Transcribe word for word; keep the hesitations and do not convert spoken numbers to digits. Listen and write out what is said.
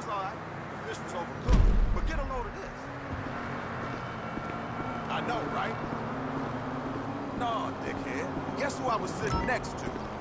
was all right. The fish was overcooked. But get a load of this. I know, right? No, dickhead. Guess who I was sitting next to?